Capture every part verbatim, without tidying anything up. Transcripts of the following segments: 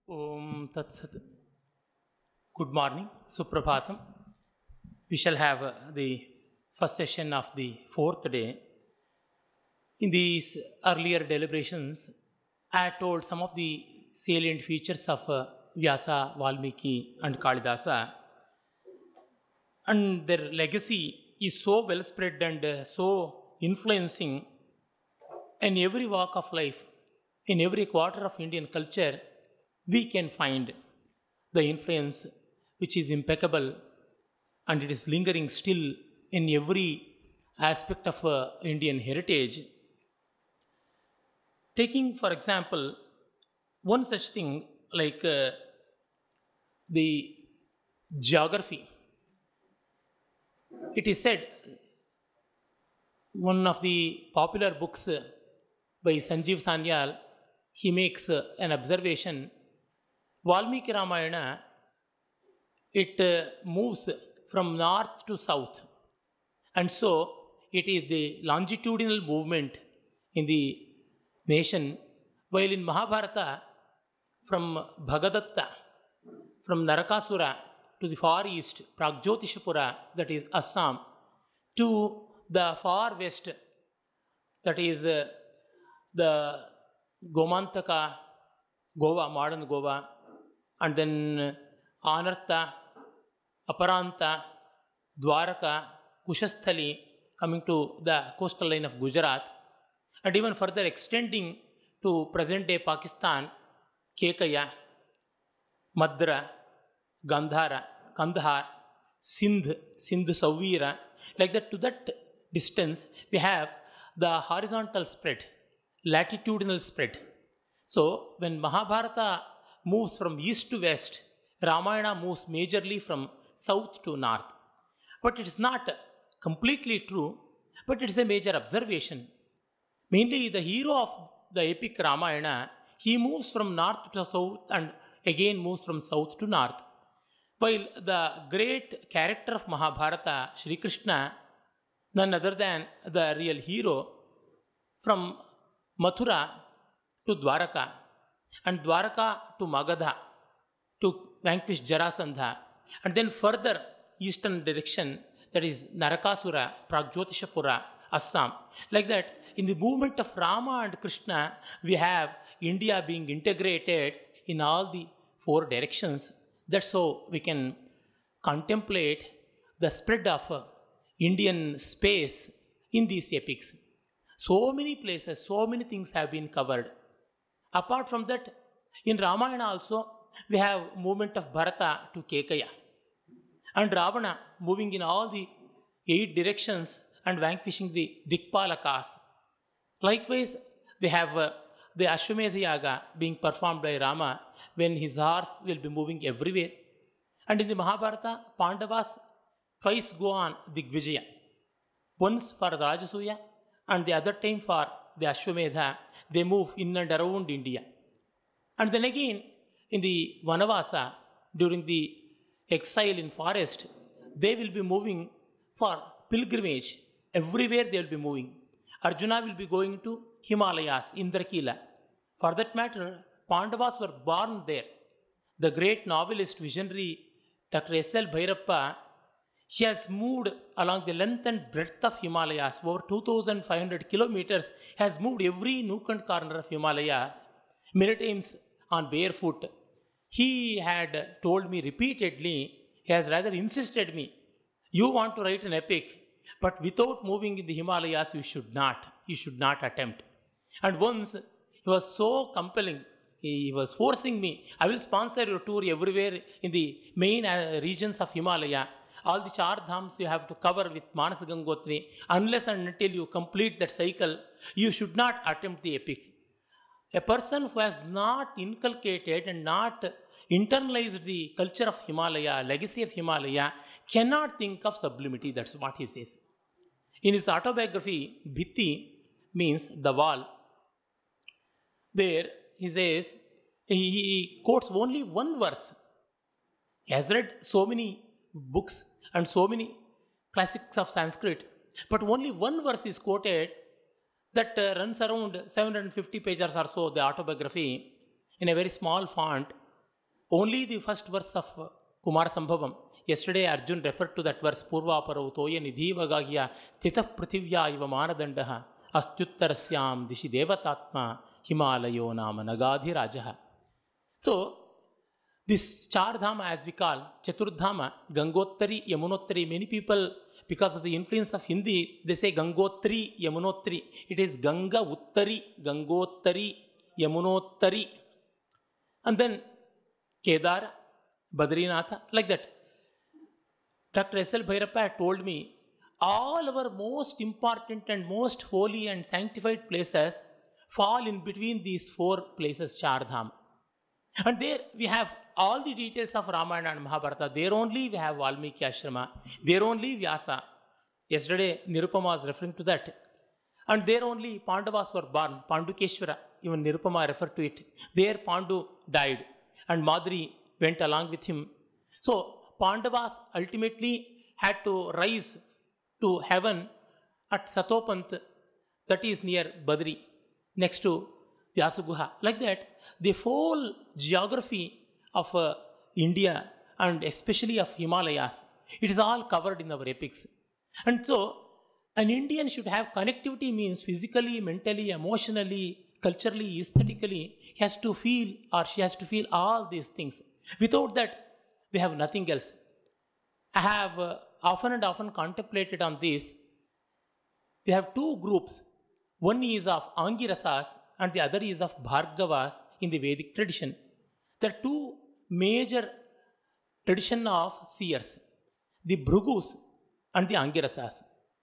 Om Tat Sat. Good morning, Suprabhatam. We shall have uh, the first session of the fourth day. In these earlier deliberations, I had told some of the salient features of uh, Vyāsa Vālmīki and Kālidāsa, and their legacy is so well spread and uh, so influencing in every walk of life, in every quarter of Indian culture. We can find the influence which is impeccable and it is lingering still in every aspect of uh, Indian heritage. Taking, for example, one such thing like uh, the geography. It is said, one of the popular books uh, by Sanjeev Sanyal, he makes uh, an observation. Valmiki Ramayana, it uh, moves from north to south, and so it is the longitudinal movement in the nation, while in Mahabharata, from Bhagadatta, from Narakasura to the far east, Pragjotishapura, that is Assam, to the far west, that is uh, the Gomantaka, Goa, modern Goa, and then Anartha, Aparanta, Dwaraka, Kushasthali, coming to the coastal line of Gujarat, and even further extending to present-day Pakistan, Kekaya, Madra, Gandhara, Kandahar, Sindh, Sindh Savira, like that. To that distance, we have the horizontal spread, latitudinal spread. So, when Mahabharata moves from east to west, Ramayana moves majorly from south to north. But it is not completely true, but it is a major observation. Mainly the hero of the epic Ramayana, he moves from north to south and again moves from south to north. While the great character of Mahabharata, Shri Krishna, none other than the real hero, from Mathura to Dwaraka, and Dwaraka to Magadha, to vanquish Jarasandha, and then further eastern direction, that is Narakasura, Pragjotishapura, Assam. Like that, in the movement of Rama and Krishna, we have India being integrated in all the four directions. That's how we can contemplate the spread of uh, Indian space in these epics. So many places, so many things have been covered. Apart from that, in Ramayana also, we have movement of Bhārata to Kekaya, and Ravana moving in all the eight directions and vanquishing the Dikpalakas. Likewise, we have uh, the Ashwamedha Yaga being performed by Rama when his horse will be moving everywhere. And in the Mahabharata, Pandavas twice go on Digvijaya. Once for the Rajasuya and the other time for the Ashwamedha. They move in and around India. And then again, in the Vanavasa, during the exile in forest, they will be moving for pilgrimage. Everywhere they will be moving. Arjuna will be going to Himalayas, Indrakila. For that matter, Pandavas were born there. The great novelist, visionary Doctor S L Bhairappa, he has moved along the length and breadth of Himalayas, over two thousand five hundred kilometers, has moved every nook and corner of Himalayas, many times on barefoot. He had told me repeatedly, he has rather insisted me, you want to write an epic, but without moving in the Himalayas, you should not, you should not attempt. And once, he was so compelling, he was forcing me, I will sponsor your tour everywhere in the main uh, regions of Himalaya. All the Char Dhams you have to cover with Manas Gangotri. Unless and until you complete that cycle, you should not attempt the epic. A person who has not inculcated and not internalized the culture of Himalaya, legacy of Himalaya, cannot think of sublimity. That's what he says. In his autobiography, Bhitti means the wall. There he says, he, he quotes only one verse. He has read so many books and so many classics of Sanskrit, but only one verse is quoted that uh, runs around seven hundred fifty pages or so, the autobiography, in a very small font. only the first verse of uh, Kumara Sambhavam. Yesterday Arjun referred to that verse, Purva Paravotoya Nidhivagagya Titah Prithivya Iva Manadandaha Astyuttarasyam Dishi Devatatma Himalayo Nama Nagadhi Rajaha. So, this Char Dhama, as we call, Chaturdhama, Gangottari, Yamunottari, many people, because of the influence of Hindi, they say Gangottari, Yamunottari. It is Ganga Uttari, Gangottari, Yamunottari. And then Kedara, Badrinatha, like that. Doctor S L Bhairappa told me, all our most important and most holy and sanctified places fall in between these four places, Char Dham. And there we have all the details of Ramayana and Mahabharata. There only we have Valmiki Ashrama. There only Vyasa. Yesterday Nirupama was referring to that. And there only Pandavas were born. Pandukeshwara, even Nirupama referred to it. There Pandu died and Madri went along with him. So Pandavas ultimately had to rise to heaven at Satopant, that is near Badri, next to Vyasa. Like that, the whole geography of uh, India and especially of Himalayas, it is all covered in our epics. And so, an Indian should have connectivity, means physically, mentally, emotionally, culturally, aesthetically. He has to feel, or she has to feel all these things. Without that, we have nothing else. I have uh, often and often contemplated on this. We have two groups. One is of Angirasas and the other is of Bhargavas in the Vedic tradition. There are two major traditions of seers, the Bhrugus and the Angirasas.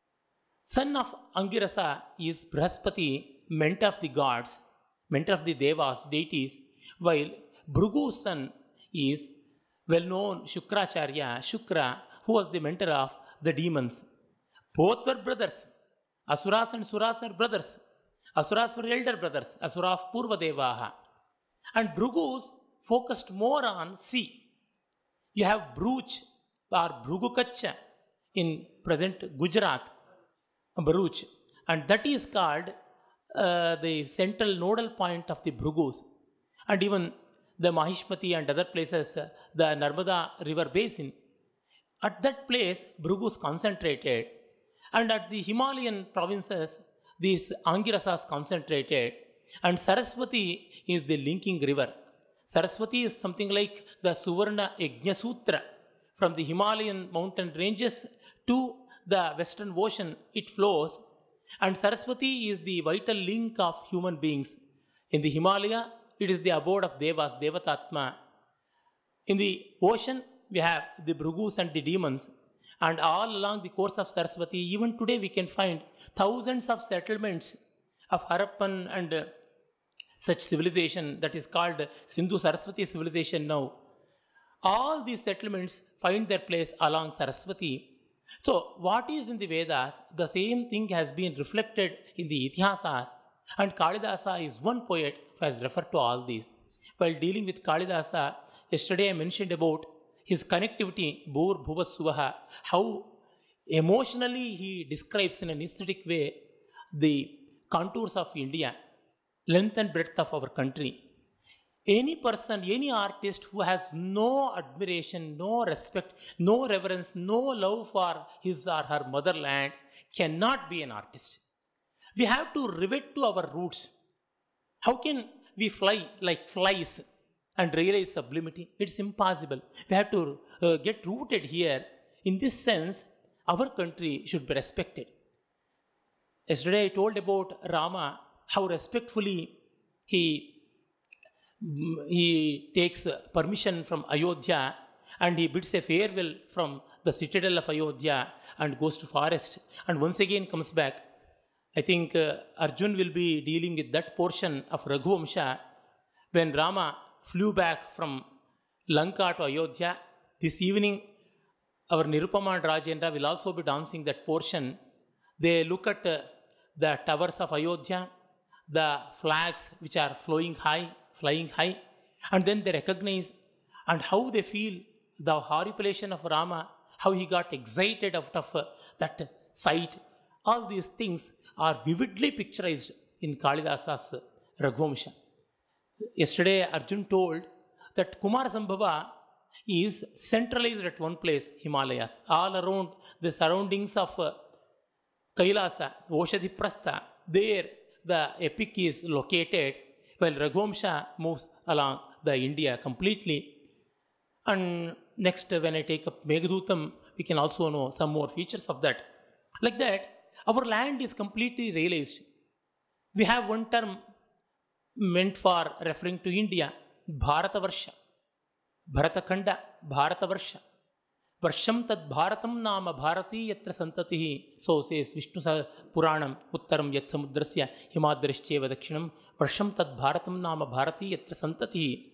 Son of Angirasa is Brahaspati, mentor of the gods, mentor of the Devas, deities, while Bhrugu's son is well-known Shukracharya, Shukra, who was the mentor of the demons. Both were brothers. Asuras and Suras are brothers. Asuras were elder brothers, Asura of Purvadevaha. And Bhrugus focused more on sea. You have Bhuj or Bhrugukacha in present Gujarat, Bharuch, and that is called uh, the central nodal point of the Bhrugus. And even the Mahishmati and other places, uh, the Narmada river basin, at that place Bhrugus concentrated, and at the Himalayan provinces these Angirasas concentrated, and Saraswati is the linking river. Saraswati is something like the Suvarna Yajna Sutra. From the Himalayan mountain ranges to the Western Ocean, it flows, and Saraswati is the vital link of human beings. In the Himalaya, it is the abode of Devas, Devatatma. In the ocean, we have the Bhrugus and the demons. And all along the course of Saraswati, even today we can find thousands of settlements of Harappan and uh, such civilization that is called Sindhu Saraswati civilization now. All these settlements find their place along Saraswati. So, what is in the Vedas, the same thing has been reflected in the Ethosas, and Kālidāsa is one poet who has referred to all these. While dealing with Kālidāsa, yesterday I mentioned about his connectivity, Bhur Bhuva Suvaha, how emotionally he describes in an aesthetic way the contours of India, length and breadth of our country. Any person, any artist who has no admiration, no respect, no reverence, no love for his or her motherland cannot be an artist. We have to rivet to our roots. How can we fly like flies and realize sublimity? It's impossible. We have to uh, get rooted here. In this sense, our country should be respected. Yesterday I told about Rama, how respectfully he he takes permission from Ayodhya and he bids a farewell from the citadel of Ayodhya and goes to forest and once again comes back. I think uh, Arjun will be dealing with that portion of Raghuvamsha when Rama flew back from Lanka to Ayodhya. This evening our Nirupama and Rajendra will also be dancing that portion. They look at uh, the towers of Ayodhya, the flags which are flowing high, flying high, and then they recognize and how they feel the horripilation of Rama, how he got excited out of uh, that sight. All these things are vividly picturized in Kālidasa's Raghuvamsha. Yesterday Arjun told that Kumara Sambhava is centralized at one place, Himalayas. All around the surroundings of uh, Kailasa, Oshadhi Prastha, there the epic is located, while Raghuvamsha moves along the India completely. And next, when I take up Meghdootam, we can also know some more features of that. Like that, our land is completely realized. We have one term meant for referring to India, Bhārata Varsha, Bharata Khanda, Bhārata Varsha. Varsham tad Bharatam nama Bharati yatra santatihi. So says Vishnu Puranam, Uttaram yat samudrasya himadrashcheva dakshinam. Varsham tad Bharatam nama Bharati yatra santatihi.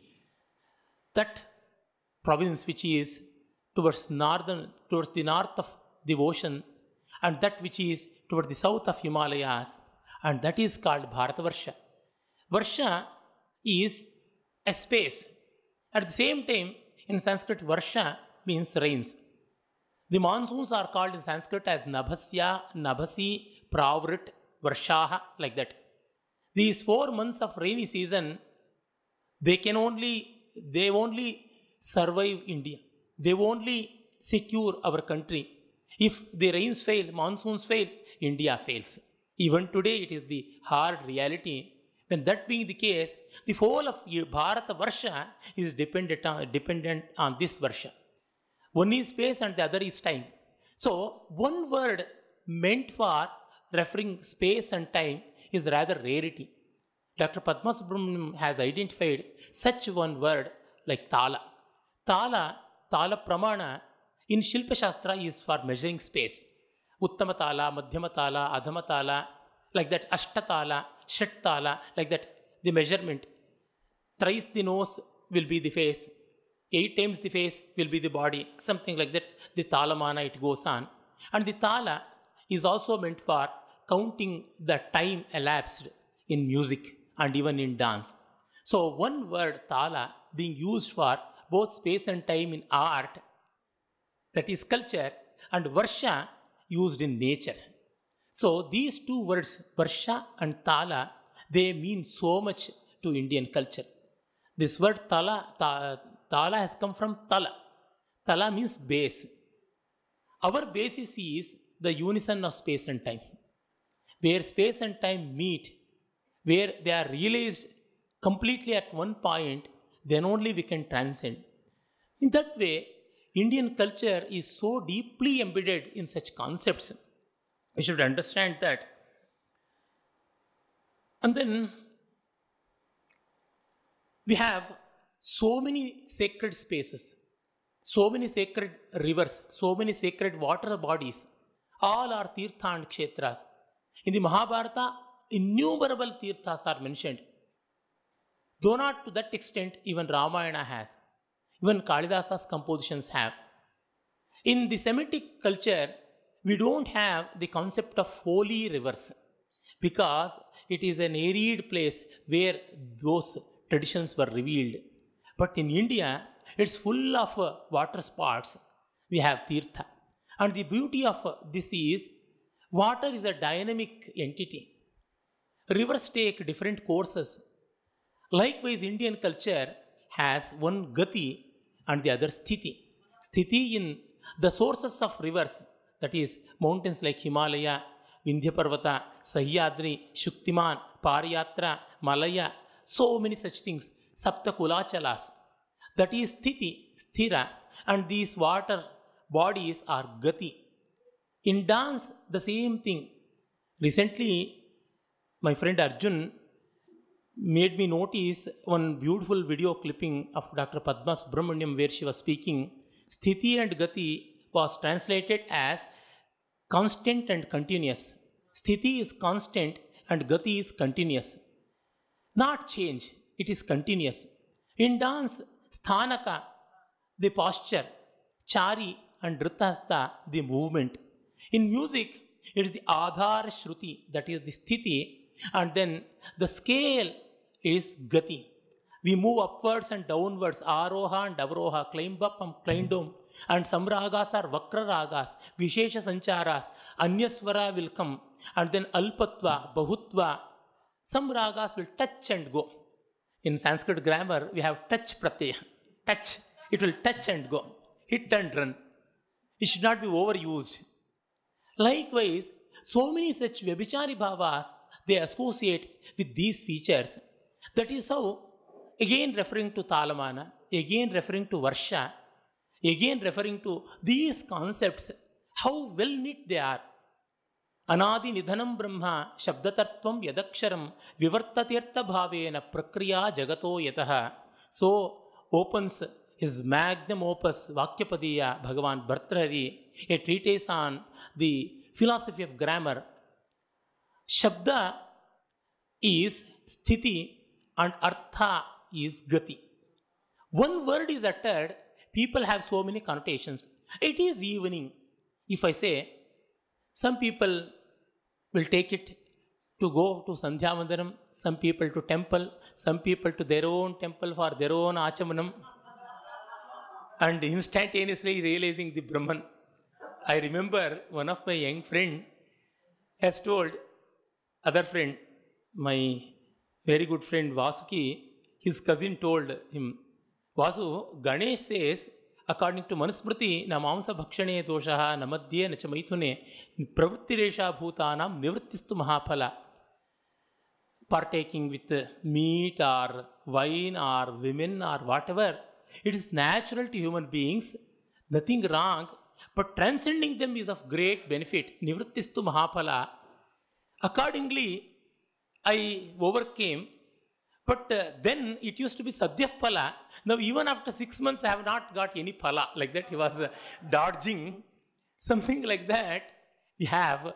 That province which is towards northern, towards the north of the ocean, and that which is towards the south of Himalayas, and that is called Bharata Varsha. Varsha is a space. At the same time, in Sanskrit, Varsha means rains. The monsoons are called in Sanskrit as Nabhasya, Nabhasi, Pravrit, Varshaha, like that. These four months of rainy season, they can only, they only survive India. They only secure our country. If the rains fail, monsoons fail, India fails. Even today, it is the hard reality. When that being the case, the whole of Bharata Varsha is dependent on, dependent on this Varsha. One is space and the other is time. So, one word meant for referring space and time is rather rarity. Doctor Padma Subramaniam has identified such one word like Tala. Tala, Tala Pramana in Shilpa Shastra is for measuring space. Uttama Tala, Madhyama Tala, Adhama Tala, like that, Ashtatala, Shattala, like that, the measurement. Thrice the nose will be the face. Eight times the face will be the body, something like that. The Talamana, it goes on. And the Tala is also meant for counting the time elapsed in music and even in dance. So one word, Tala, being used for both space and time in art, that is culture, and Varsha used in nature. So these two words, Varsha and Tala, they mean so much to Indian culture. This word Tala, ta, Tala has come from Tala. Tala means base. Our basis is the unison of space and time. Where space and time meet, where they are realized completely at one point, then only we can transcend. In that way, Indian culture is so deeply embedded in such concepts. We should understand that. And then we have so many sacred spaces, so many sacred rivers, so many sacred water bodies. All are tirtha and kshetras. In the Mahabharata, innumerable tirthas are mentioned. Though not to that extent, even Ramayana has. Even Kālidasa's compositions have. In the Semitic culture, we don't have the concept of holy rivers because it is an arid place where those traditions were revealed. But in India, it's full of uh, water spots. We have tirtha. And the beauty of uh, this is, water is a dynamic entity. Rivers take different courses. Likewise, Indian culture has one gati and the other sthiti. Sthiti in the sources of rivers, that is mountains like Himalaya, Vindhya Parvata, Sahyadri, Shuktiman, Pariyatra, Malaya, so many such things, Sapta Kulachalas. That is sthiti, sthira, and these water bodies are gati. In dance, the same thing. Recently, my friend Arjun made me notice one beautiful video clipping of Doctor Padma Subramaniam where she was speaking. Sthiti and gati was translated as constant and continuous. Sthiti is constant and gati is continuous. Not change, it is continuous. In dance, sthanaka, the posture, chari and dhrutahasta, the movement. In music, it is the adhar shruti, that is the sthiti, and then the scale is gati. We move upwards and downwards, aroha and avroha, climb up and climb down. And some ragas are vakra ragas, vishesha sancharas, anyaswara will come, and then alpatva, bahutva. Some ragas will touch and go. In Sanskrit grammar, we have touch pratyaya. Touch. It will touch and go. Hit and run. It should not be overused. Likewise, so many such Vyabhichari bhavas, they associate with these features. That is how, again referring to Talamana, again referring to Varsha, again referring to these concepts, how well knit they are. Anadi nidhanam brahma shabdatartvam yadaksharam vivartatirtha bhavena prakriya jagato yataha. So opens his magnum opus Vakyapadiya Bhagavan Bhartrhari, a treatise on the philosophy of grammar. Shabda is sthiti and artha is gati. One word is uttered, people have so many connotations. It is evening. If I say, some people will take it to go to Sandhya Vandanam, some people to temple, some people to their own temple for their own achamanam, and instantaneously realizing the Brahman. I remember one of my young friend has told other friend, my very good friend Vasuki, his cousin told him, Vasu, Ganesh says, according to Manusmriti, na mamsa bhakshane doshaha namadye nacha maithune pravrittiresha bhutanam nivrittistu mahaphala. Partaking with meat or wine or women or whatever, it is natural to human beings, nothing wrong, but transcending them is of great benefit. Nivrittistu mahaphala. Accordingly, I overcame, but uh, then it used to be Sadyaf Phala. Now, even after six months, I have not got any Phala. Like that, he was uh, dodging. Something like that. We have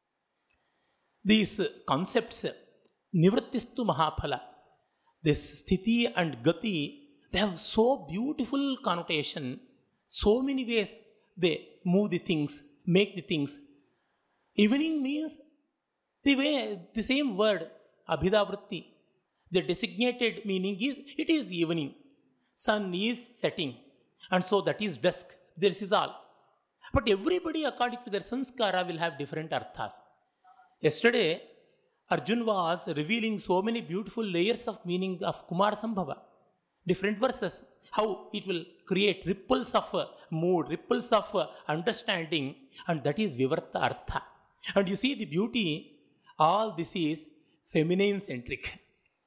these uh, concepts, Nivrittistu Mahaphala. This Sthiti and Gati, they have so beautiful connotation. So many ways they move the things, make the things. Evening means the way, the same word, Abhidavritti. The designated meaning is, it is evening. Sun is setting. And so that is dusk. This is all. But everybody according to their sanskara will have different arthas. Yesterday, Arjun was revealing so many beautiful layers of meaning of Kumar Sambhava. Different verses. How it will create ripples of mood, ripples of understanding. And that is Vivarta Artha. And you see the beauty, all this is feminine centric.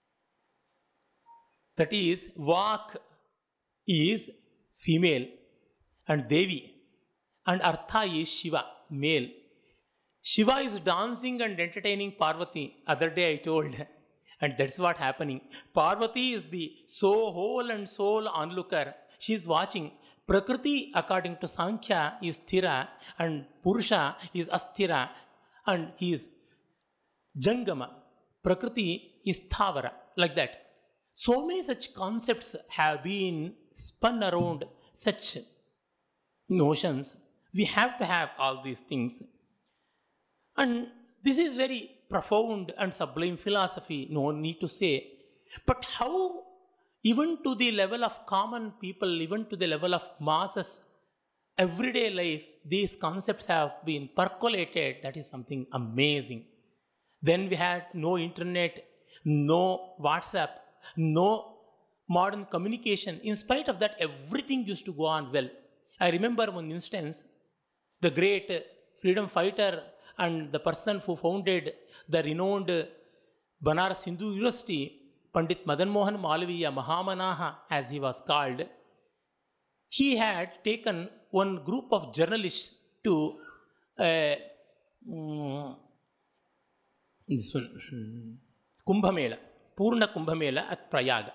That is, Vak is female and Devi, and Artha is Shiva, male. Shiva is dancing and entertaining Parvati. Other day I told, and that's what happening. Parvati is the so whole and soul onlooker. She is watching. Prakriti, according to Sankhya, is Sthira, and Purusha is Asthira, and he is Jangama. Prakriti is Thavara, like that. So many such concepts have been spun around such notions. We have to have all these things. And this is very profound and sublime philosophy, no need to say. But how, even to the level of common people, even to the level of masses, everyday life, these concepts have been percolated, that is something amazing. Then we had no internet, no WhatsApp, no modern communication. In spite of that, everything used to go on well. I remember one instance, the great freedom fighter and the person who founded the renowned Banaras Hindu University, Pandit Madan Mohan Malviya Mahamanaha, as he was called, he had taken one group of journalists to uh, um, this one, Kumbh Mela, Purna Kumbh Mela at Prayaga.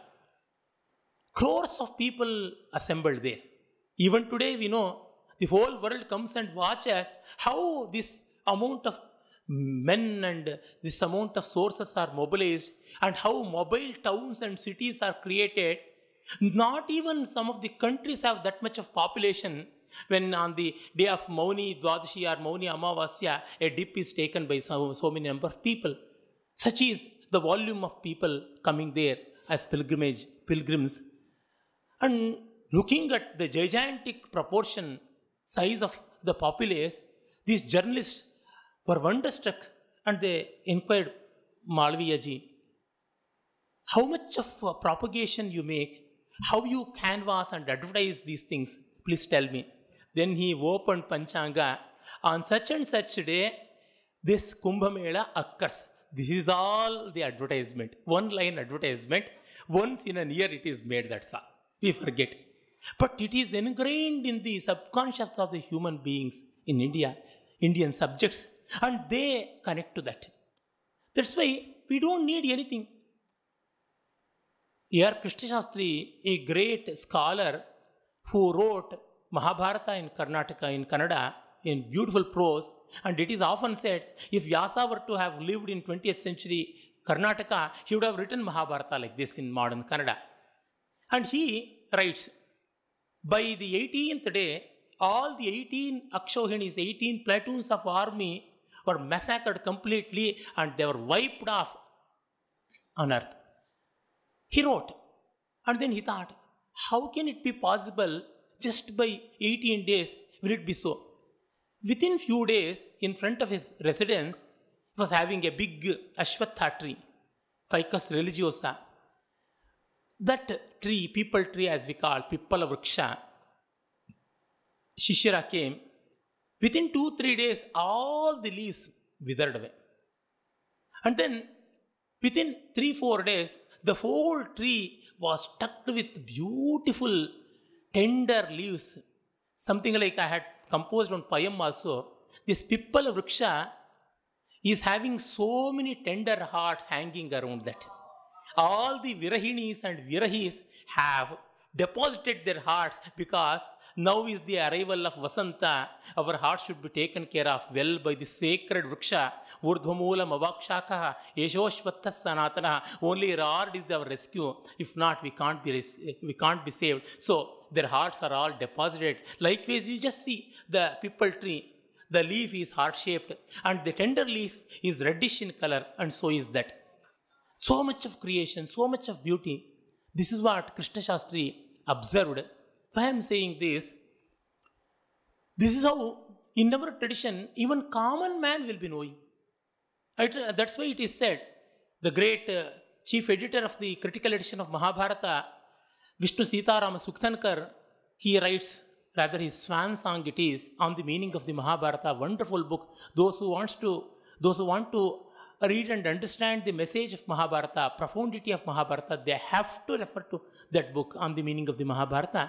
Crores of people assembled there. Even today we know the whole world comes and watches how this amount of men and this amount of sources are mobilized and how mobile towns and cities are created. Not even some of the countries have that much of population when on the day of Mauni Dwadashi or Mauni Amavasya, a dip is taken by so, so many number of people. Such is the volume of people coming there as pilgrimage, pilgrims. And looking at the gigantic proportion, size of the populace, these journalists were wonderstruck and they inquired Malviya ji, how much of uh, propagation you make, how you canvass and advertise these things, please tell me. Then he opened Panchanga. On such and such day, this Kumbh Mela occurs. This is all the advertisement. One line advertisement. Once in a year it is made, that's all. We forget. But it is ingrained in the subconscious of the human beings in India, Indian subjects, and they connect to that. That's why we don't need anything. Here Krishna Shastri, a great scholar who wrote Mahabharata in Karnataka, in Kannada, in beautiful prose, and it is often said, if Vyasa were to have lived in twentieth century Karnataka, he would have written Mahabharata like this in modern Kannada. And he writes, by the eighteenth day, all the eighteen Akshohinis, eighteen platoons of army were massacred completely and they were wiped off on earth. He wrote, and then he thought, how can it be possible just by eighteen days will it be so? Within few days, in front of his residence, he was having a big Ashwatha tree, Ficus religiosa. That tree, people tree as we call, Pippala Vriksha, Shishira came. Within two, three days, all the leaves withered away. And then, within three, four days, the whole tree was stuck with beautiful, tender leaves. Something like I had composed one poem also. This Pippala Vriksha is having so many tender hearts hanging around that. All the Virahinis and Virahis have deposited their hearts because now is the arrival of Vasanta. Our hearts should be taken care of well by the sacred Vriksha. Urdhvamulam avakshakaha yeshoshvatthas sanatana. Only Lord is our rescue. If not, we can't be we can't be saved. So their hearts are all deposited. Likewise, you just see the pipal tree. The leaf is heart-shaped and the tender leaf is reddish in color, and so is that. So much of creation, so much of beauty. This is what Krishna Shastri observed. Why I am saying this? This is how, in our tradition, even common man will be knowing. That's why it is said, the great uh, chief editor of the critical edition of Mahabharata, Vishnu Sitarama Sukthankar, he writes, rather his swan song it is, on the meaning of the Mahabharata, wonderful book. Those who wants to, those who want to read and understand the message of Mahabharata, profundity of Mahabharata, they have to refer to that book on the meaning of the Mahabharata.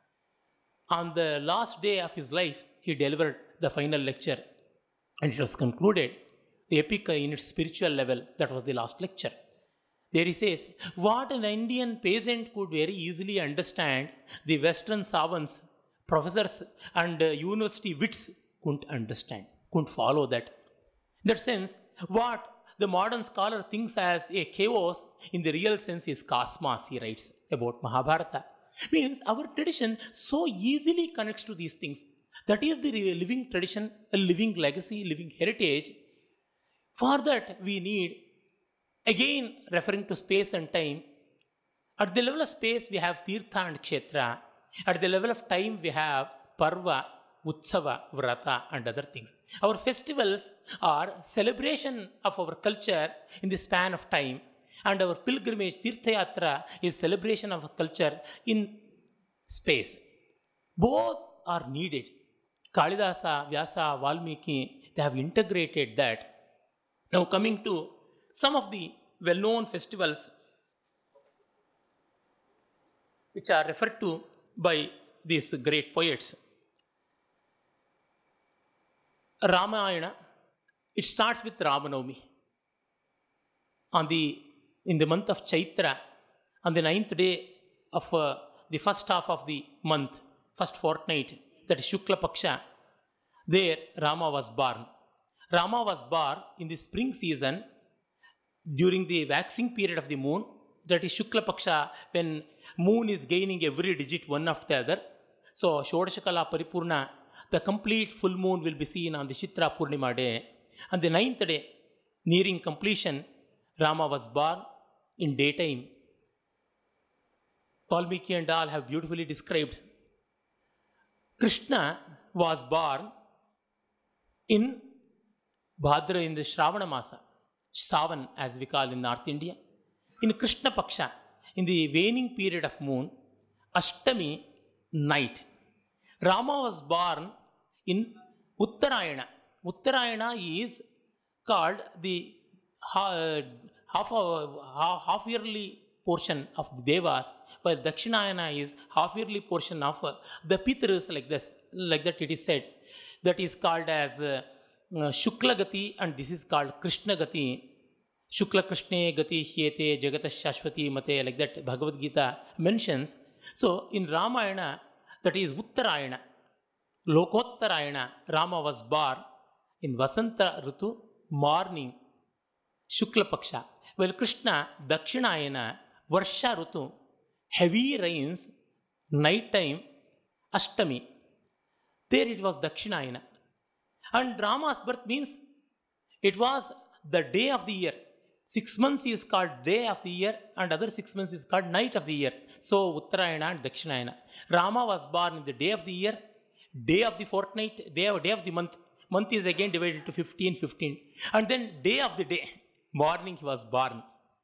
On the last day of his life, he delivered the final lecture and it was concluded, the epic in its spiritual level, that was the last lecture. There he says, what an Indian peasant could very easily understand, the Western savants, professors and uh, university wits couldn't understand, couldn't follow that. In that sense, what the modern scholar thinks as a chaos, in the real sense is cosmos, he writes about Mahabharata. Means our tradition so easily connects to these things. That is the living tradition, a living legacy, living heritage. For that we need, again referring to space and time, at the level of space we have Tirtha and Kshetra. At the level of time we have Parva, Utsava, Vrata and other things. Our festivals are celebration of our culture in the span of time. And our pilgrimage, Tirtha Yatra, is celebration of a culture in space. Both are needed. Kālidāsa, Vyāsa, Vālmīki, they have integrated that. Now coming to some of the well-known festivals which are referred to by these great poets. Ramayana, it starts with Ramanavami. On the In the month of Chaitra, on the ninth day of uh, the first half of the month, first fortnight, that is Shukla Paksha, there Rama was born. Rama was born in the spring season during the waxing period of the moon, that is Shukla Paksha, when moon is gaining every digit one after the other. So Shodashakala Paripurna, the complete full moon will be seen on the Chitra Purnima day. On the ninth day, nearing completion, Rama was born in daytime. Vālmīki and all have beautifully described. Krishna was born in Bhadra, in the Shravana Masa, Savan as we call in North India. in Krishna Paksha, in the waning period of moon, Ashtami night. Rama was born in Uttarayana. Uttarayana is called the uh, half, uh, half yearly portion of the Devas, while Dakshinayana is half yearly portion of uh, the Pitrus, like this, like that it is said. That is called as uh, uh, Shukla Gati, and this is called Krishna Gati. Shukla Krishne Gati Hyete Jagata Shashwati Mate, like that Bhagavad Gita mentions. So in Ramayana, that is Uttarayana, Lokottarayana, Rama was born in Vasanta Rutu, morning, Shukla Paksha. Well, Krishna, Dakshinayana, Varsha Rutu, heavy rains, night time, Ashtami. There it was Dakshinayana. And Rama's birth means it was the day of the year. Six months is called day of the year, and other six months is called night of the year. So Uttarayana and Dakshinayana. Rama was born in the day of the year, day of the fortnight, day of, day of the month. Month is again divided into fifteen, fifteen. And then day of the day, morning he was born.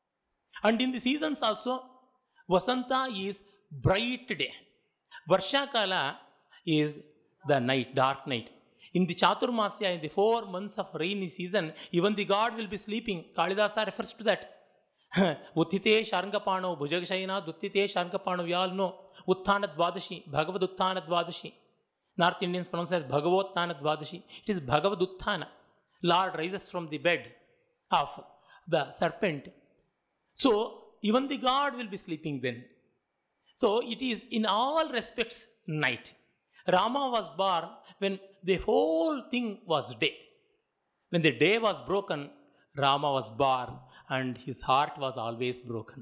And in the seasons also, Vasanta is bright day. Varsha Kala is the night, dark night. In the Chaturmasya, in the four months of rainy season, even the god will be sleeping. Kālidāsa refers to that. Uttite Sharngapano, Bhujagashayana, Duttite Sharngapano, we all know. Utthana Dvadashi, Bhagavad Utthana Dvadashi. North Indians pronounce as Bhagavottana Dvadashi. It is Bhagavad Utthana. Lord rises from the bed of the serpent. So, even the god will be sleeping then. So, it is in all respects night. Rama was born when the whole thing was day. When the day was broken, Rama was born and his heart was always broken.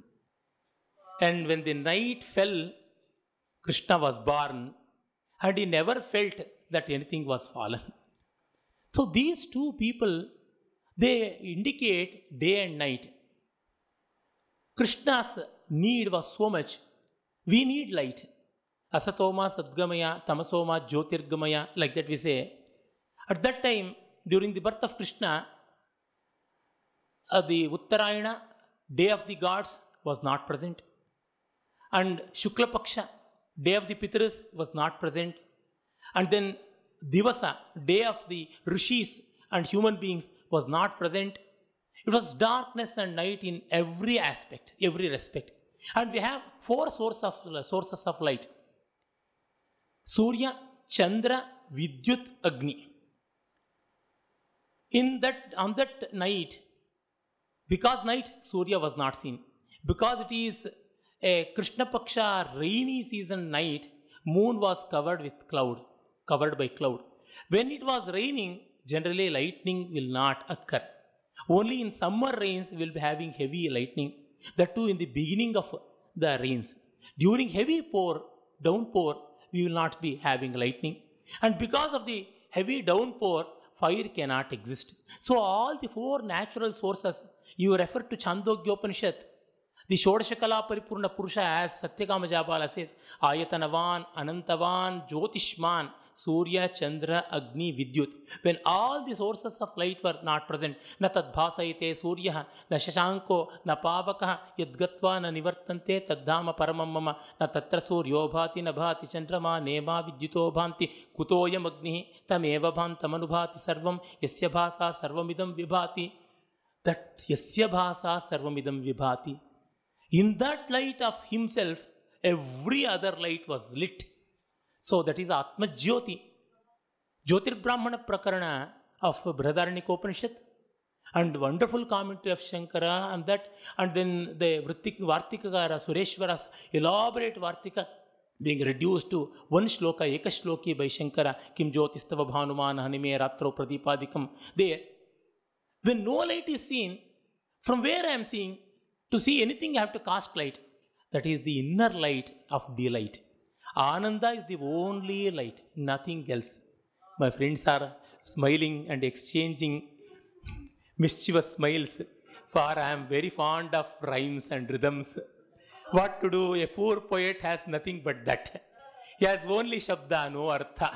And when the night fell, Krishna was born and he never felt that anything was fallen. So these two people, they indicate day and night. Krishna's need was so much. We need light. Asatoma Sadgamaya, Tamasoma Jyotirgamaya, like that we say. At that time, during the birth of Krishna, uh, the Uttarayana, day of the gods, was not present. And Shukla Paksha, day of the Pitrus, was not present. And then Divasa, day of the Rishis and human beings, was not present. It was darkness and night in every aspect, every respect. And we have four sources of, sources of light. Surya, Chandra, Vidyut, Agni. In that, on that night, because night, Surya was not seen. Because it is a Krishna Paksha rainy season night, moon was covered with cloud, covered by cloud. When it was raining, generally lightning will not occur. Only in summer rains we will be having heavy lightning. That too in the beginning of the rains. During heavy pour, downpour, we will not be having lightning. And because of the heavy downpour, fire cannot exist. So all the four natural sources, you refer to Chandogyopanishad, the Shodashakala Paripurna Purusha, as Satyakama Jabala says, Ayatanavan, Anantavan, Jyotishman, Surya, Chandra, Agni, Vidyut. When all the sources of light were not present, na tadbhasayate Surya, na shashanko, na pavaka, yadgatva, na nivartante, taddhama paramam mama, na tatra suryo bhati, na bhati chandrama, nema vidyuto bhanti, kutoyam agni, tameva bhantamanubhati sarvam, yasya bhasa sarvamidam vibhati. That yasya bhasa sarvamidam vibhati. In that light of himself, every other light was lit. So that is Atma Jyoti. Jyotir Brahmana Prakarana of Bharadaranyaka Upanishad, and wonderful commentary of Shankara and that, and then the Vrittik Vartikagara, Sureshwara's elaborate Vartika being reduced to one shloka, Ekashloki by Shankara, Kim Jyotistava Bhanuman Hanime Ratro Pradipadikam. There, when no light is seen, from where I am seeing, to see anything I have to cast light. That is the inner light of delight. Ananda is the only light, nothing else. My friends are smiling and exchanging mischievous smiles, for I am very fond of rhymes and rhythms. What to do? A poor poet has nothing but that. He has only Shabda, no Artha.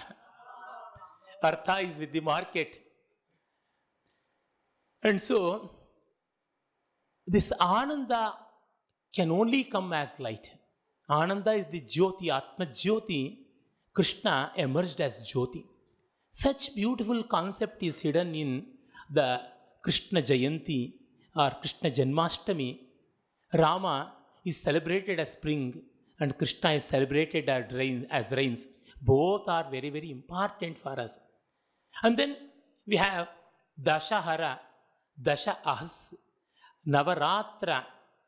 Artha is with the market. And so, this Ananda can only come as light. Ananda is the Jyoti, Atma Jyoti. Krishna emerged as Jyoti. Such beautiful concept is hidden in the Krishna Jayanti or Krishna Janmashtami. Rama is celebrated as spring and Krishna is celebrated as rain, as rains. Both are very, very important for us. And then we have Dashahara, Dasha Ahas, Navaratra.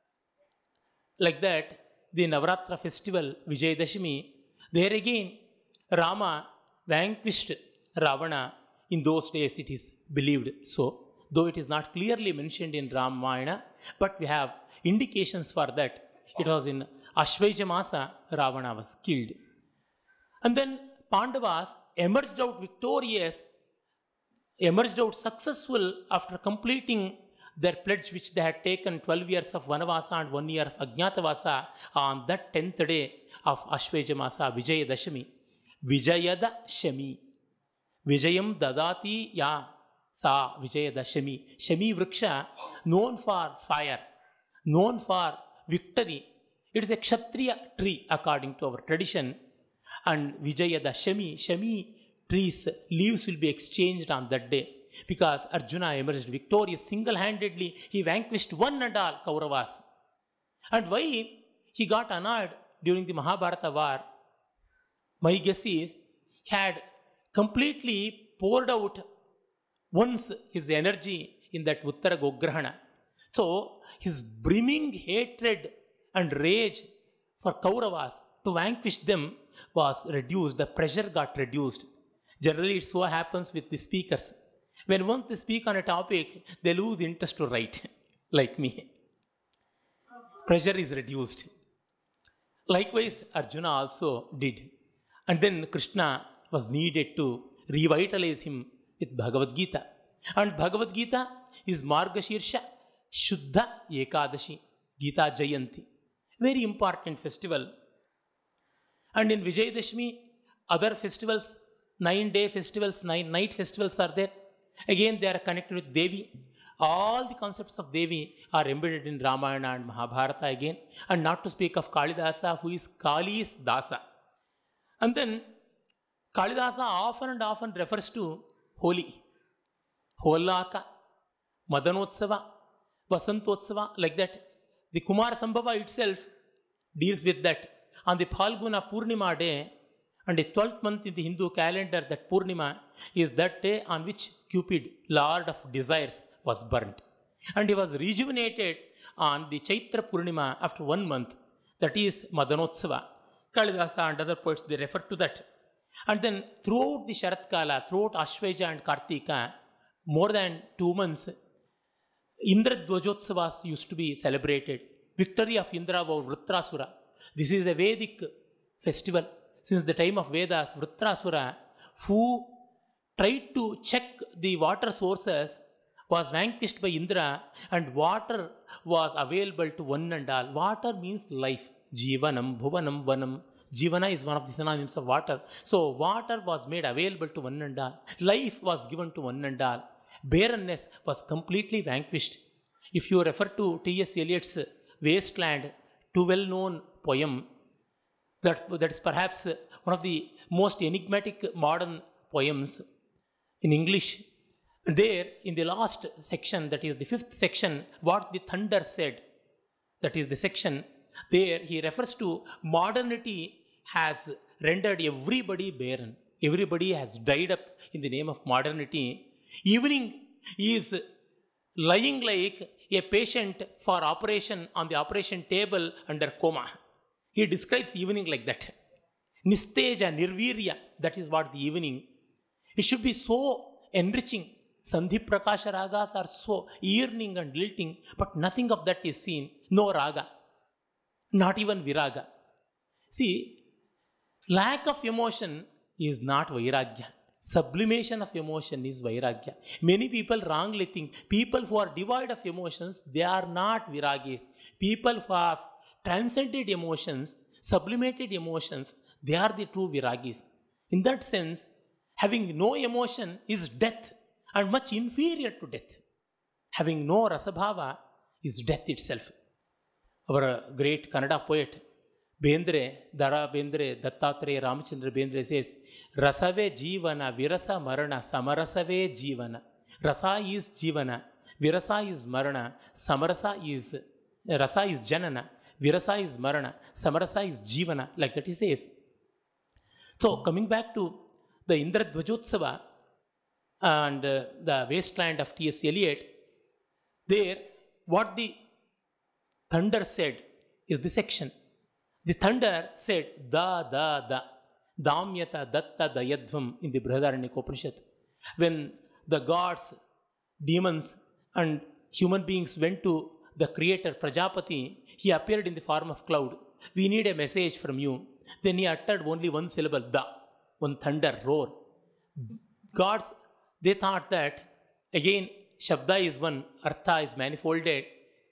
Like that, the Navaratra festival, Vijayadashami, there again, Rama vanquished Ravana. In those days, it is believed so, though it is not clearly mentioned in Ramayana, but we have indications for that. It was in Ashvaja Masa, Ravana was killed. And then Pandavas emerged out victorious, emerged out successful after completing their pledge which they had taken twelve years of Vanavasa and one year of Ajñātavasa on that tenth day of Ashvaja Masa, Vijayadashami. Vijayadashami. Vijayam dadati ya sa Vijayadashami. Shami Vriksha, known for fire, known for victory. It is a Kshatriya tree according to our tradition. And Vijayadashami, Shami trees, leaves will be exchanged on that day. Because Arjuna emerged victorious single-handedly, he vanquished one and all Kauravas. And why he got annoyed during the Mahabharata war? My guess is he had completely poured out once his energy in that Uttara Gograhana. So his brimming hatred and rage for Kauravas to vanquish them was reduced, the pressure got reduced. Generally it so happens with the speakers. When once they speak on a topic, they lose interest to write, like me. Pressure is reduced. Likewise, Arjuna also did. And then Krishna was needed to revitalize him with Bhagavad Gita. And Bhagavad Gita is Margashirsha Shuddha Ekadashi, Gita Jayanti. Very important festival. And in Vijayadashmi, other festivals, nine-day festivals, nine night festivals are there. Again, they are connected with Devi. All the concepts of Devi are embedded in Ramayana and Mahabharata again. And not to speak of Kālidāsa, who is Kali's Dasa. And then, Kālidāsa often and often refers to Holi. Holaka, Madanotsava, Vasantotsava, like that. The Kumara Sambhava itself deals with that. On the Phalguna Purnima day, and the twelfth month in the Hindu calendar, that Purnima is that day on which Cupid, Lord of Desires, was burnt. And he was rejuvenated on the Chaitra Purnima after one month. That is Madanotsava. Kālidāsa and other poets, they refer to that. And then throughout the Sharatkala, throughout Ashvaja and Kartika, more than two months, Indra Dvajotsavas used to be celebrated. Victory of Indra over Vritrasura. This is a Vedic festival. Since the time of Vedas, Vritrasura, who tried to check the water sources, was vanquished by Indra, and water was available to one and all. Water means life. Jivanam, Bhuvanam, Vanam. Jivana is one of the synonyms of water. So water was made available to one and all. Life was given to one and all. Barrenness was completely vanquished. If you refer to T S Eliot's Wasteland, too well-known poem, that, that is perhaps one of the most enigmatic modern poems in English. There, in the last section, that is the fifth section, what the thunder said, that is the section, there he refers to modernity has rendered everybody barren. Everybody has died up in the name of modernity. Evening is lying like a patient for operation on the operation table under coma. He describes evening like that. Nisteja, nirvirya, that is what the evening. It should be so enriching. Sandhi prakasha ragas are so yearning and lilting, but nothing of that is seen. No raga, not even viraga. See, lack of emotion is not vairagya. Sublimation of emotion is vairagya. Many people wrongly think people who are devoid of emotions, they are not viragis. People who have transcended emotions, sublimated emotions, they are the true viragis. In that sense, having no emotion is death, and much inferior to death. Having no rasabhava is death itself. our great Kannada poet, Bendre, Dara Bendre, Dattatreya Ramachandra Bendre says, Rasave Jivana, Virasa Marana, Samarasave Jivana. Rasa is Jivana, Virasa is Marana, Samarasa is, Rasa is Janana, Virasa is Marana, Samarasa is Jivana, like that he says. So, coming back to the Indradvajotsava and uh, the wasteland of T S Eliot, there, what the thunder said is the section. The thunder said, da, da, da, damyata, datta, dayadvam in the Brihadaranyaka Upanishad. When the gods, demons, and human beings went to the creator Prajapati, he appeared in the form of cloud. We need a message from you. Then he uttered only one syllable, da, one thunder, roar. Gods, they thought that, again, Shabda is one, Artha is manifolded.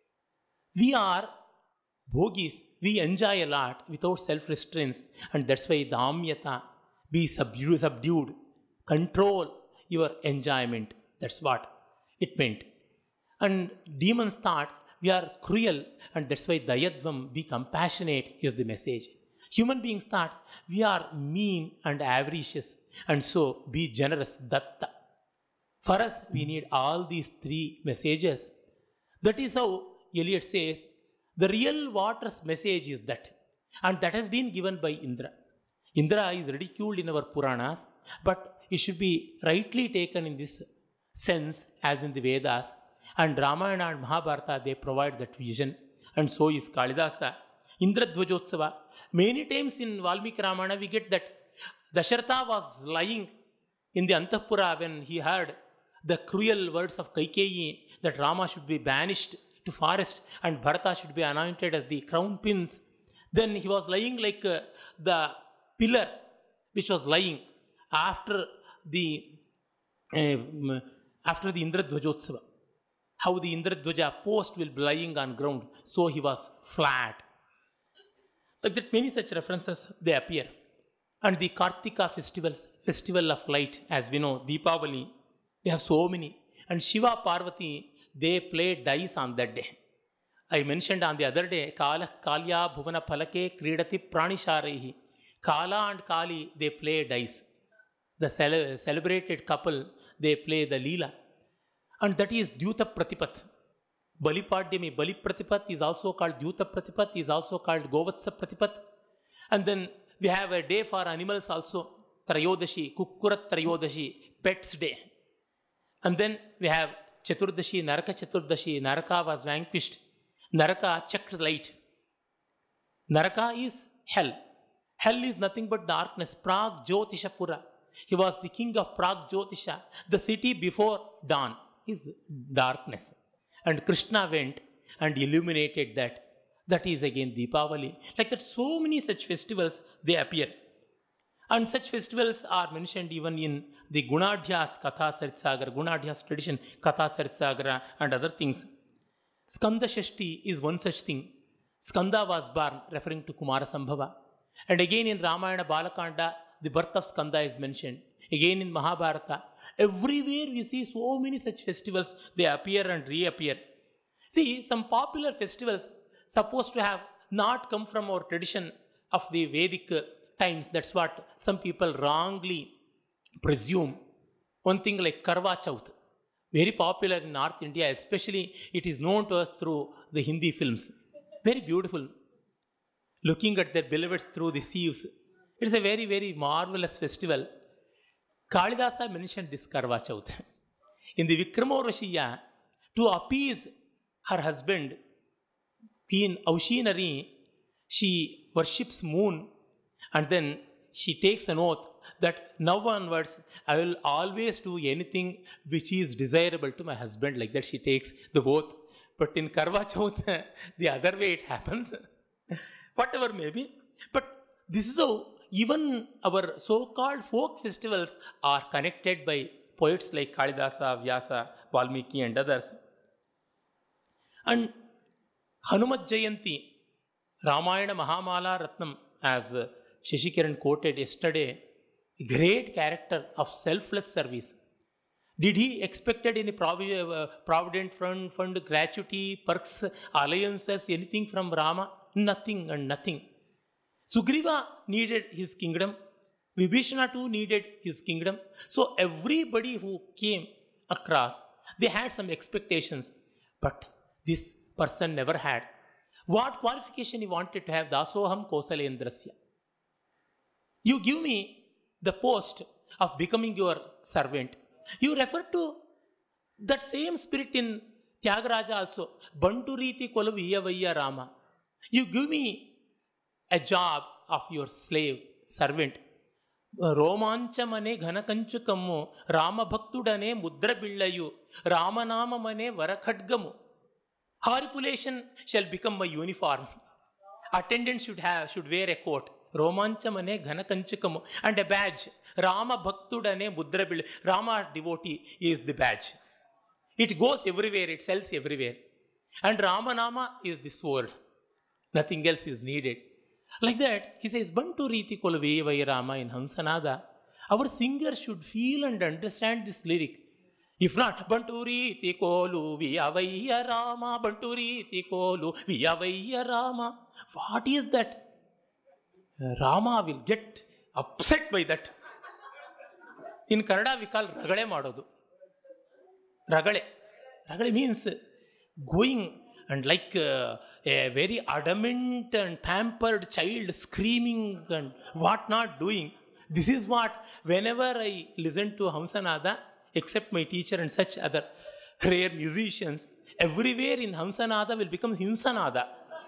We are bhogis, we enjoy a lot without self-restraints, and that's why Damyata, be subdued, subdued, control your enjoyment. That's what it meant. And demons thought we are cruel, and that's why Dayadvam, be compassionate, is the message. Human beings thought we are mean and avaricious, and so be generous, Datta. For us, we need all these three messages. That is how Eliot says, the real water's message is that. And that has been given by Indra. Indra is ridiculed in our Puranas, but it should be rightly taken in this sense as in the Vedas. And Ramayana and Mahabharata, they provide that vision. And so is Kālidāsa. Indradvajotsava. Many times in Vālmīki Ramayana, we get that Dasharatha was lying in the Antapura when he heard the cruel words of Kaikeyi that Rama should be banished to forest and Bhārata should be anointed as the crown prince. Then he was lying like uh, the pillar which was lying after the uh, after the Indradvajotsava. How the Indradvaja post will be lying on ground, so he was flat. Like that, many such references they appear. And the Kartika festivals, festival of light, as we know, Deepavali, we have so many. And Shiva Parvati, they play dice on that day. I mentioned on the other day, Kala Kalya Bhuvana Palake Kridati Pranisharehi. Kala and Kali, they play dice. The cele celebrated couple, they play the Leela. And that is Dyuta Pratipat. Bali Padyami, Bali Pratipat is also called Dyuta Pratipat, is also called Govatsa Pratipat. And then we have a day for animals also, Trayodashi, Kukkurat Trayodashi, Pets Day. And then we have Chaturdashi, Naraka Chaturdashi, Naraka was vanquished. Naraka checked light. Naraka is hell. Hell is nothing but darkness. Prag Jyotishapura. He was the king of Prag Jyotisha. The city before dawn is darkness. And Krishna went and illuminated that. That is again Deepavali. Like that, so many such festivals, they appear. And such festivals are mentioned even in the Gunadhyas, Katha Saritsagar, Gunadhyas tradition, Katha Saritsagar and other things. Skanda Shashti is one such thing. Skanda was born, referring to Kumara Sambhava. And again in Ramayana Balakanda, the birth of Skanda is mentioned. Again in Mahabharata. Everywhere we see so many such festivals, they appear and reappear. See, some popular festivals supposed to have not come from our tradition of the Vedic times. That's what some people wrongly presume. One thing like Karwa Chauth, very popular in North India, especially it is known to us through the Hindi films. Very beautiful. Looking at their beloveds through the sieves. It is a very, very marvelous festival. Kālidāsa mentioned this Karwa Chauth. In the Vikramoorvashiya, to appease her husband, Queen Aushinari, she worships moon and then she takes an oath that now onwards I will always do anything which is desirable to my husband. Like that she takes the oath. But in Karwa Chauth, the other way it happens. Whatever may be. But this is how even our so-called folk festivals are connected by poets like Kālidāsa, Vyāsa, Vālmīki and others. And Hanumat Jayanti, Ramayana Mahamala Ratnam, as Shashikiran quoted yesterday, a great character of selfless service. Did he expected any provi- uh, provident fund, fund, gratuity, perks, alliances, anything from Rama? Nothing and nothing. Sugriva needed his kingdom. Vibhishana too needed his kingdom. So everybody who came across, they had some expectations. But this person never had. What qualification he wanted to have? Dasoham Kosalendrasya. You give me the post of becoming your servant. You refer to that same spirit in Tyagaraja also. Banturiti kolu viyavayya Rama. You give me a job of your slave, servant. Romanchamane ghanakanchukammu, Rama bhaktudane mudra billayu, Ramanamamane varakhadgamu. Haripulation shall become my uniform. Attendants should have should wear a coat. Romanchamane ghanakanchukamu and a badge. Rama bhaktudane mudra billayu. Rama devotee is the badge. It goes everywhere, it sells everywhere. And Ramanama is the sword. Nothing else is needed. Like that, he says, Bantu Riti Kolavevaya Rama in Hansanada. Our singer should feel and understand this lyric. If not, Bantu Riti Kolu Viyavaya Rama, Bantu Riti Kolu Viyavaya Rama. What is that? Rama will get upset by that. In Kannada, we call Ragade Madodu. Ragade. Ragade means going and like uh, a very adamant and pampered child screaming and what not doing. This is what, whenever I listen to Hamsanada, except my teacher and such other rare musicians, everywhere in Hamsanada will become Himsanada.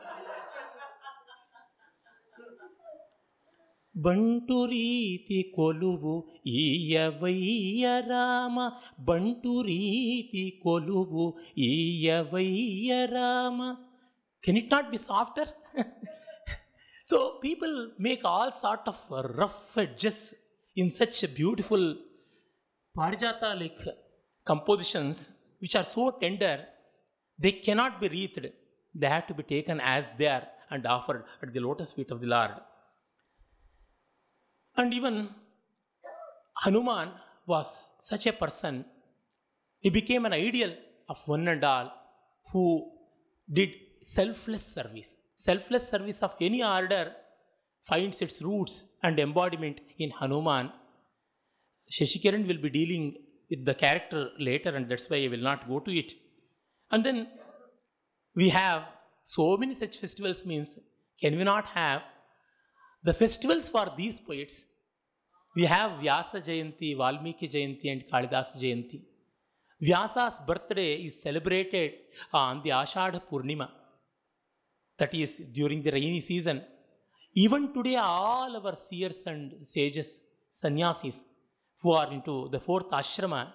Banturiti koluvu iyavayya Rama, Banturiti koluvu iyavayya Rama. Can it not be softer? So people make all sort of rough edges in such beautiful Parijata-like compositions which are so tender, they cannot be wreathed. They have to be taken as they are and offered at the lotus feet of the Lord. And even Hanuman was such a person. He became an ideal of one and all who did selfless service. Selfless service of any order finds its roots and embodiment in Hanuman. Shashikiran will be dealing with the character later, and that's why I will not go to it. And then we have so many such festivals. Means, can we not have the festivals for these poets? We have Vyāsa Jayanti, Vālmīki Jayanti and Kālidāsa Jayanti. Vyasa's birthday is celebrated on the Ashadha Purnima. That is during the rainy season. Even today, all our seers and sages, sannyasis, who are into the fourth ashrama,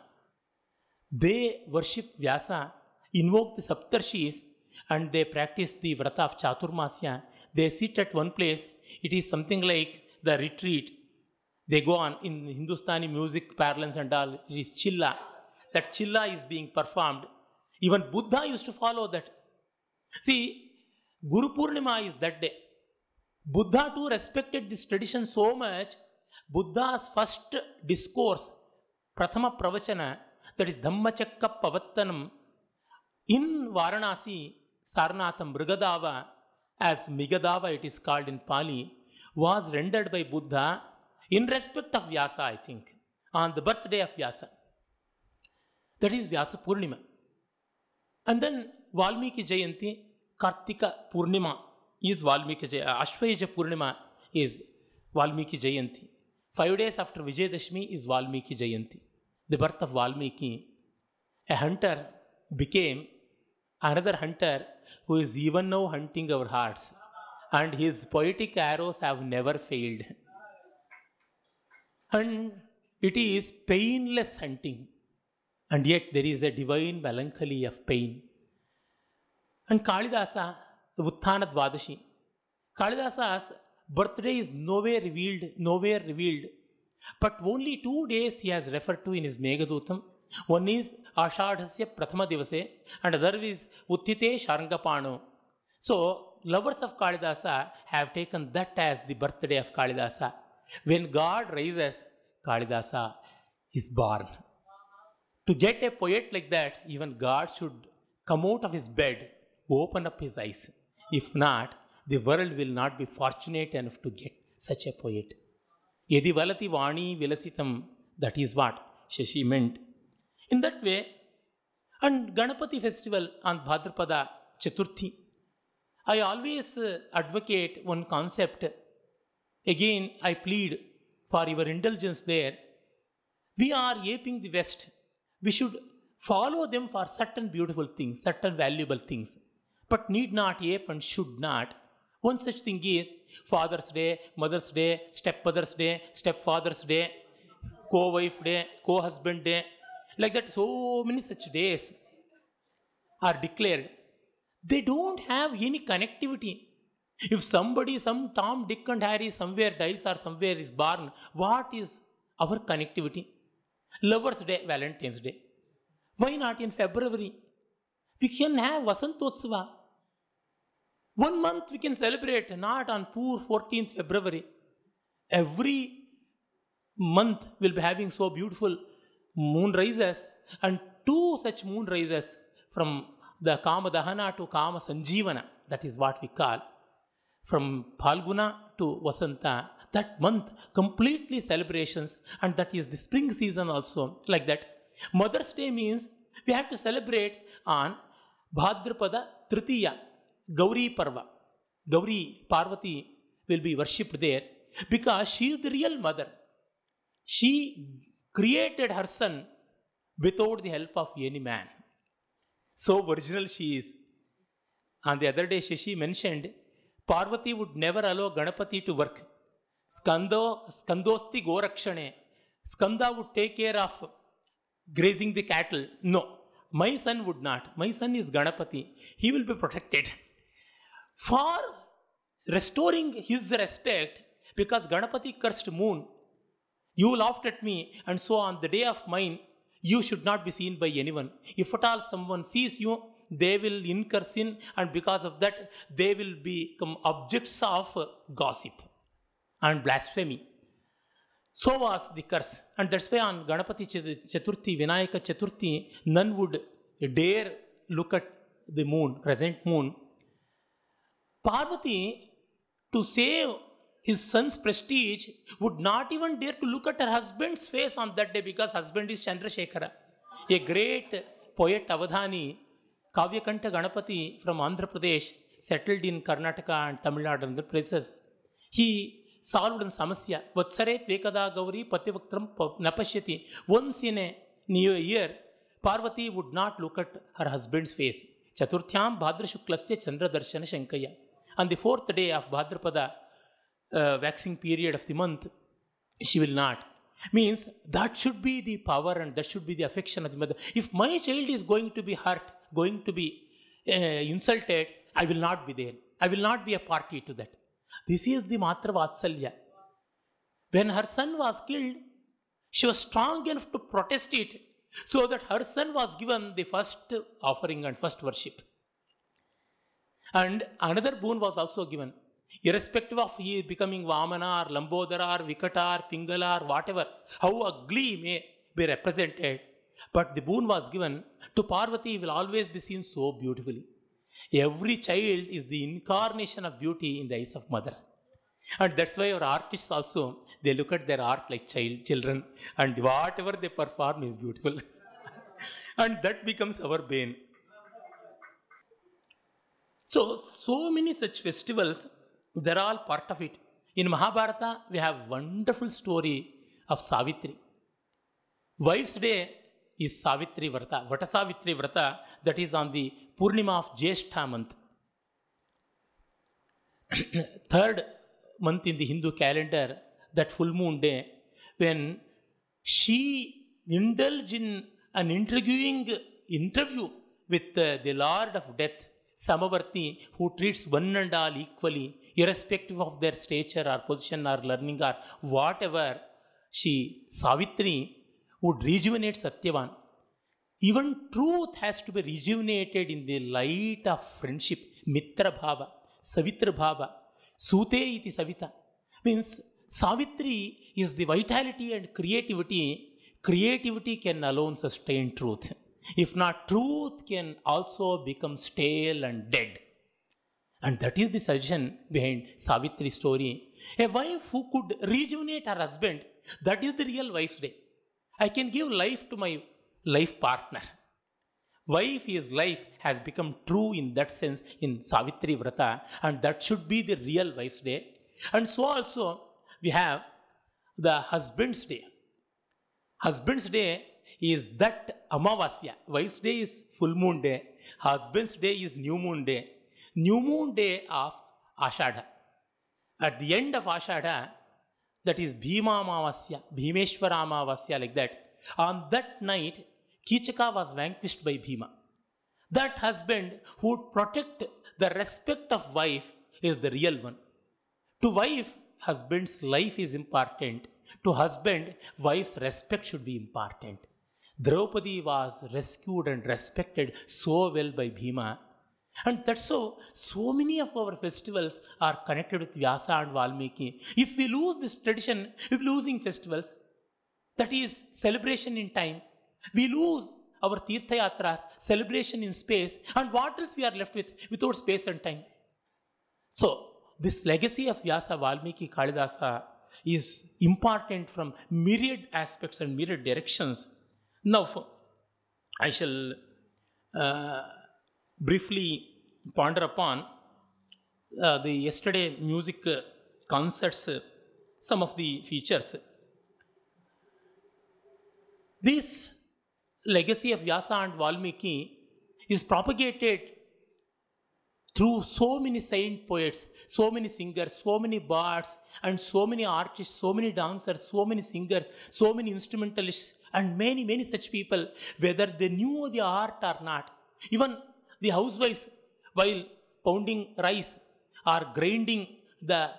they worship Vyasa, invoke the Saptarshis, and they practice the Vrata of Chaturmasya. They sit at one place. It is something like the retreat. They go on in Hindustani music parlance and all. It is chilla. That chilla is being performed. Even Buddha used to follow that. See, Guru Purnima is that day. Buddha too respected this tradition so much. Buddha's first discourse, Prathama Pravachana, that is Dhammachakka Pavattanam, in Varanasi, Sarnatham, Mrigadava, as Migadava it is called in Pali, was rendered by Buddha in respect of Vyasa, I think, on the birthday of Vyasa. That is Vyasa Purnima. And then Vālmīki Jayanti, Kartika Purnima is Vālmīki Jayanti. Ashvayaja Purnima is Vālmīki Jayanti. Five days after Vijayadashmi is Vālmīki Jayanti. The birth of Vālmīki. A hunter became another hunter who is even now hunting our hearts. And his poetic arrows have never failed. And it is painless hunting. And yet there is a divine melancholy of pain. And Kālidāsa, the Utthana Dvadashi. Kālidasa's birthday is nowhere revealed, nowhere revealed. But only two days he has referred to in his Meghadutam. One is Ashadhasya Prathama Divase and other is Uttite Sharangapano. So, lovers of Kālidāsa have taken that as the birthday of Kālidāsa. When God rises, Kālidāsa is born. To get a poet like that, even God should come out of his bed, open up his eyes. If not, the world will not be fortunate enough to get such a poet. Yadi valati vani vilasitam, that is what Shashi meant. In that way, and Ganapati festival on Bhadrapada Chaturthi, I always uh, advocate one concept. Again, I plead for your indulgence there. We are aping the West. We should follow them for certain beautiful things, certain valuable things, but need not ape and should not. One such thing is Father's Day, Mother's Day, Stepmother's Day, Stepfather's Day, Co-wife Day, Co-husband Day. Like that, so many such days are declared. They don't have any connectivity. If somebody, some Tom, Dick and Harry somewhere dies or somewhere is born, what is our connectivity? Lover's Day, Valentine's Day. Why not in February? We can have Vasantotsava. One month we can celebrate, not on poor fourteenth February. Every month will be having so beautiful moon rises, and two such moon rises from the Kamadahana to Kama Sanjeevana, that is what we call, from Phalguna to Vasanta, that month completely celebrations, and that is the spring season also, like that. Mother's Day means we have to celebrate on Bhadrapada Tritiya, Gauri Parva. Gauri Parvati will be worshipped there because she is the real mother. She created her son without the help of any man. So original she is. On the other day, Shashi mentioned Parvati would never allow Ganapati to work. Skando, Skandosti Gorakshane. Skanda would take care of grazing the cattle. No, my son would not. My son is Ganapati. He will be protected. For restoring his respect, because Ganapati cursed moon, you laughed at me, and so on the day of mine, you should not be seen by anyone. If at all someone sees you, they will incur sin, and because of that, they will become objects of gossip and blasphemy. So was the curse. And that's why on Ganapati Chaturthi, Vinayaka Chaturthi, none would dare look at the moon, crescent moon. Parvati, to save his son's prestige, would not even dare to look at her husband's face on that day because husband is Chandrasekhara. A great poet, Avadhāni, Kavyakanta Ganapati from Andhra Pradesh, settled in Karnataka and Tamil Nadu and other places. He solved an samasya. Vatsare tvekada gauri pativaktram napashyati. Once in a new year, Parvati would not look at her husband's face. Chaturthyam Bhadra Shuklasya Chandra Darshana Shankaya. On the fourth day of Bhadrapada, uh, waxing period of the month, she will not. Means that should be the power and that should be the affection of the mother. If my child is going to be hurt, going to be uh, insulted, I will not be there. I will not be a party to that. This is the Matra Vatsalya. When her son was killed, she was strong enough to protest it, so that her son was given the first offering and first worship. And another boon was also given. Irrespective of he becoming Vamana or Lambodara or Vikata or Pingala or whatever, how ugly may be represented, but the boon was given to Parvati will always be seen so beautifully. Every child is the incarnation of beauty in the eyes of mother. And that's why our artists also, they look at their art like child, children, and whatever they perform is beautiful. And that becomes our bane. So, so many such festivals, they're all part of it. In Mahabharata, we have wonderful story of Savitri. Wife's Day is Savitri Vrata, Vata Savitri Vrata, that is on the Purnima of Jyeshtha month. Third month in the Hindu calendar, that full moon day, when she indulged in an intriguing interview with uh, the Lord of Death, Samavarti, who treats one and all equally, irrespective of their stature or position or learning or whatever, she, Savitri, would rejuvenate Satyavan. Even truth has to be rejuvenated in the light of friendship. Mitra Bhava, Savitra Bhava, Sute iti Savita. Means Savitri is the vitality and creativity creativity can alone sustain truth. If not, truth can also become stale and dead. And that is the suggestion behind Savitri's story. A wife who could rejuvenate her husband, that is the real wife's day. I can give life to my life partner. Wife is life has become true in that sense in Savitri Vrata, and that should be the real wife's day. And so also we have the husband's day. Husband's day is that Amavasya. Wife's day is full moon day. Husband's day is new moon day. New moon day of Ashadha. At the end of Ashadha, that is Bhima Amavasya, Bhimeshwara Amavasya, like that. On that night, Kichaka was vanquished by Bhima. That husband who would protect the respect of wife is the real one. To wife, husband's life is important. To husband, wife's respect should be important. Draupadi was rescued and respected so well by Bhima. And that's so, so many of our festivals are connected with Vyāsa and Vālmīki. If we lose this tradition, we're losing festivals. That is celebration in time. We lose our Tirtha Yatras, celebration in space. And what else we are left with without space and time? So, this legacy of Vyāsa Vālmīki Kālidāsa is important from myriad aspects and myriad directions. Now, I shall uh, briefly ponder upon uh, the yesterday music uh, concerts, uh, some of the features. This legacy of Vyāsa and Vālmīki is propagated through so many saint poets, so many singers, so many bards, and so many artists, so many dancers, so many singers, so many instrumentalists, and many, many such people, whether they knew the art or not. Even the housewives, while pounding rice or grinding the uh,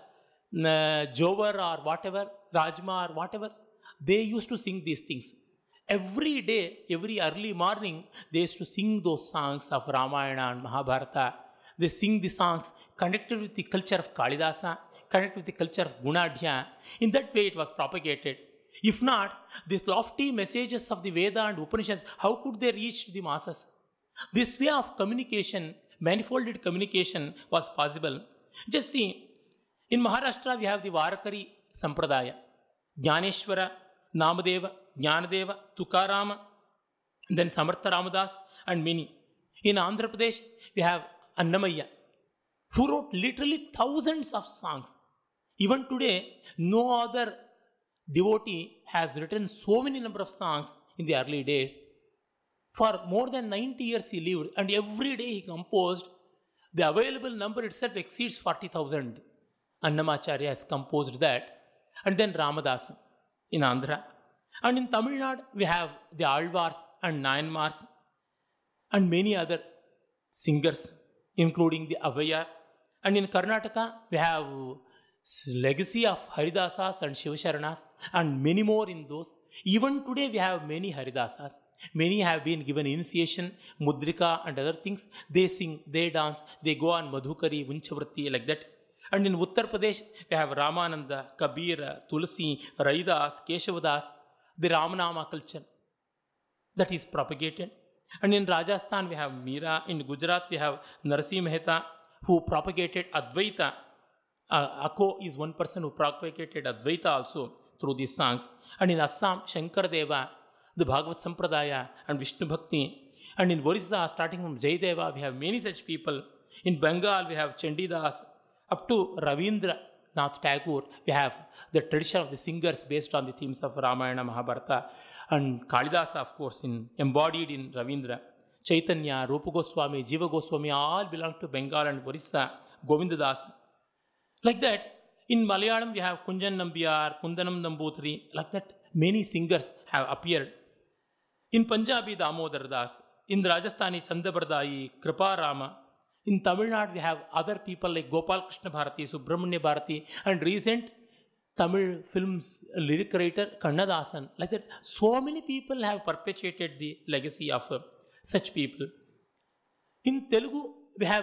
jowar or whatever, rajma or whatever, they used to sing these things. Every day, every early morning, they used to sing those songs of Ramayana and Mahabharata. They sing the songs connected with the culture of Kālidāsa, connected with the culture of Gunadhya. In that way, it was propagated. If not, these lofty messages of the Veda and Upanishads, how could they reach to the masses? This way of communication, manifolded communication, was possible. Just see, in Maharashtra, we have the Varakari Sampradaya, Ganeshwara, Namadeva, Jnanadeva, Tukarama, then Samartha Ramadas, and many. In Andhra Pradesh, we have Annamaya, who wrote literally thousands of songs. Even today, no other devotee has written so many number of songs in the early days. For more than ninety years he lived, and every day he composed. The available number itself exceeds forty thousand. Annamacharya has composed that. And then Ramadasa in Andhra. And in Tamil Nadu, we have the Alvars and Nayanmars and many other singers, including the Avayar. And in Karnataka, we have legacy of Haridasas and Shivasharanas and many more in those. Even today, we have many Haridasas. Many have been given initiation, mudrika and other things. They sing, they dance, they go on Madhukari, Vunchavritti, like that. And in Uttar Pradesh, we have Ramananda, Kabir, Tulsi, Raidas, Keshavadas, the Ramanama culture that is propagated. And in Rajasthan, we have Meera. In Gujarat, we have Narsi Mehta, who propagated Advaita. Uh, Akko is one person who propagated Advaita also through these songs. And in Assam, Shankar Deva, the Bhagavad Sampradaya and Vishnu Bhakti. And in Orissa, starting from Jayadeva, we have many such people. In Bengal, we have Chandidas. Up to Ravindra Nath Tagore, we have the tradition of the singers based on the themes of Ramayana, Mahabharata. And Kālidāsa, of course, in, embodied in Ravindra. Chaitanya, Rupa Goswami, Jiva Goswami, all belong to Bengal and Orissa, Govindadas. Like that, in Malayalam, we have Kunjan Nambiyar, Kundanam Nambutri. Like that, many singers have appeared. In Punjabi, Damodar Das. In Rajasthani, Chandabardai, Kripa Rama. In Tamil Nadu, we have other people like Gopal Krishna Bharati, Subramanya Bharati, and recent Tamil films lyric writer Kannadasan. Like that, so many people have perpetuated the legacy of uh, such people. In Telugu, we have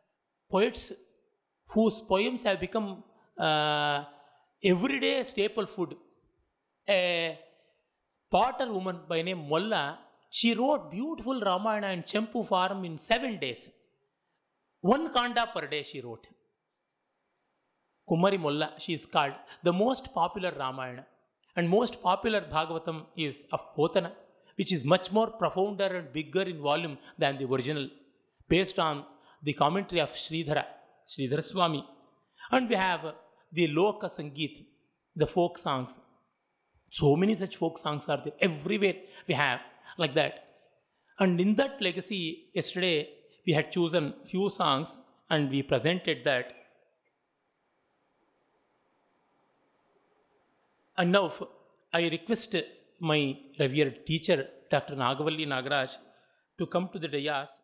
poets whose poems have become uh, everyday staple food. A potter woman by name Molla. She wrote beautiful Ramayana in Champu form in seven days. One kanda per day she wrote. Kumari Molla, she is called. The most popular Ramayana and most popular Bhagavatam is of Potana, which is much more profounder and bigger in volume than the original, based on the commentary of Sridhara, Sridhara Swami. And we have the Loka Sangeet, the folk songs. So many such folk songs are there. Everywhere we have like that. And in that legacy, yesterday we had chosen few songs and we presented that. And now I request my revered teacher, Doctor Nagavalli Nagaraj, to come to the dais.